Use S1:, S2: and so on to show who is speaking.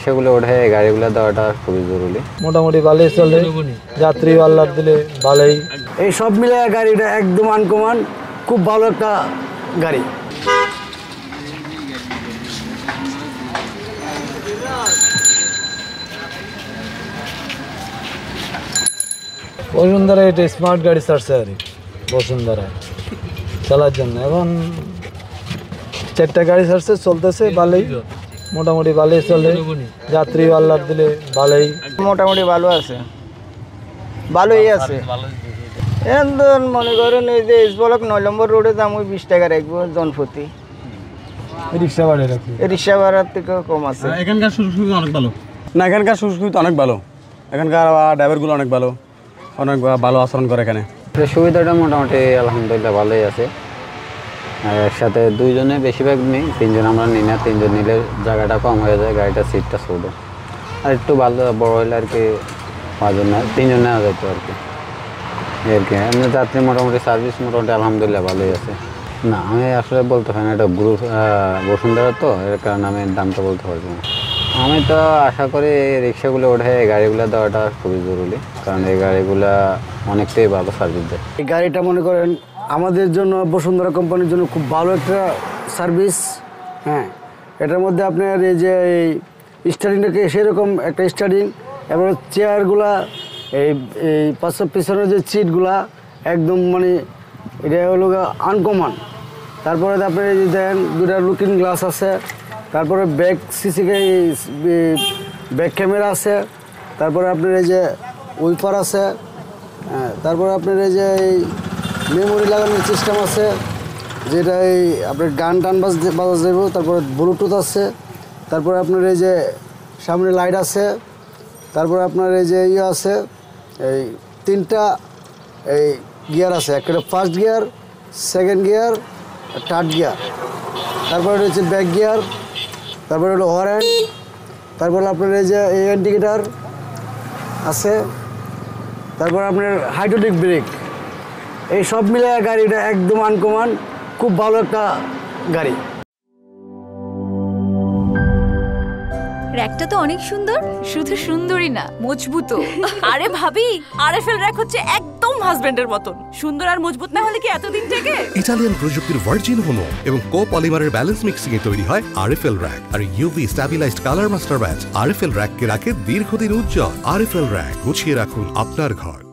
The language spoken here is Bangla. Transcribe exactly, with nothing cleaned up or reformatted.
S1: রিক্সাগুলো ওঠে এই গাড়িগুলো দেওয়াটা খুবই জরুরি।
S2: মোটামুটি ভালোই চলে, যাত্রী আল্লাহ দিলে ভালোই।
S3: এই সব মিলে গাড়িটা একদম আনকমন, খুব ভালো একটা গাড়ি।
S2: বসুন্ধরা এটা স্মার্ট গাড়ি ছাড়ছে আর বসুন্ধরা চালার জন্য। এখন চারটা গাড়ি ছাড়ছে, চলতেছে ভালোই, মোটামুটি ভালোই চলে, যাত্রী আল্লাহ দিলে ভালোই।
S4: মোটামুটি ভালো আছে, ভালোই আছে। এখন তো মনে করেন এই যে ইসবলক নয় নম্বর রোডে দাম ওই বিশ টাকা রাখবো জনপ্রতি।
S2: রিক্সা ভাড়া রাখি,
S4: রিক্সা ভাড়ার থেকেও কম আছে।
S5: এখানকার সুযোগ সুবিধা অনেক ভালো।
S6: না, এখানকার সুযোগ সুবিধা অনেক ভালো। এখানকার ড্রাইভারগুলো অনেক ভালো, অনেক ভালো আচরণ করে এখানে।
S1: সুবিধাটা মোটামুটি আলহামদুলিল্লাহ ভালোই আছে। আর একসাথে দুইজনে বেশিরভাগ নেই, তিনজন আমরা নিই না। তিনজন নিলে জায়গাটা কম হয়ে যায়, গাড়িটা সিটটা ছোটো। আর একটু ভালো বড় হলে আর কি পাঁচজন না তিনজন নেওয়া যেত আর কি। আর কি এমনি যাত্রী মোটামুটি সার্ভিস মোটামুটি আলহামদুলিল্লাহ ভালোই আছে। না, আমি আসলে বলতে পারি না, এটা গ্রুপ বসুন্ধরা তো, এর কারণে আমি দামটা বলতে পারবো না। আমি তো আশা করি এই রিক্সাগুলো ওঠে এই গাড়িগুলো দেওয়াটা খুবই জরুরি, কারণ এই গাড়িগুলা অনেকটাই ভালো সার্ভিস দেয়।
S3: এই গাড়িটা মনে করেন আমাদের জন্য, বসুন্ধরা কোম্পানির জন্য খুব ভালো একটা সার্ভিস। হ্যাঁ, এটার মধ্যে আপনার এই যে এই স্টার্টিংটাকে সেরকম একটা স্টার্টিং, এবার চেয়ারগুলা, এই এই পাঁচশো পিছনের যে সিটগুলা একদম মানে এটা হলো আনকমন। তারপরে আপনার এই যে দেন দুটা লুকিং গ্লাস আছে, তারপরে ব্যাক সিসি ব্যাক ক্যামেরা আছে, তারপরে আপনার এই যে উইপার আছে, হ্যাঁ, তারপরে আপনার এই যে এই মেমোরি লাগানোর সিস্টেম আছে, যেটা এই আপনার গান টান বাজ বাজা যাব। তারপরে ব্লুটুথ আছে, তারপরে আপনার এই যে সামনে লাইট আছে, তারপরে আপনার এই যে ইয়ে আছে, এই তিনটা এই গিয়ার আছে, একটা first gear, second gear, third gear, তারপরে হচ্ছে ব্যাক গিয়ার, তারপরে হলো হর্ন, তারপরে আপনার এই যে এই ইন্ডিকেটার আছে, তারপর আপনার হাইড্রোলিক ব্রেক। এই সব মিলে গাড়িটা একদম আনকমন, খুব ভালো একটা গাড়ি।
S7: র‍্যাকটা তো অনেক সুন্দর, শুধু সুন্দরই না, মজবুতও।
S8: আরে ভাবি, আরএফএল র‍্যাক হচ্ছে একদম হাজবেন্ডের মতন, সুন্দর আর মজবুত না হলে কি এতদিন থেকে?
S9: ইতালিয়ান প্রযুক্তির ভার্জিন হোমো এবং কো-পলিমারের ব্যালেন্স মিক্সিং এ তৈরি হয় আরএফএল র‍্যাক। আর UV stabilised colour master batch RFL র‍্যাককে রাখে দীর্ঘদিন উজ্জ্বল। আরএফএল র‍্যাক, গুছিয়ে রাখুন আপনার ঘর।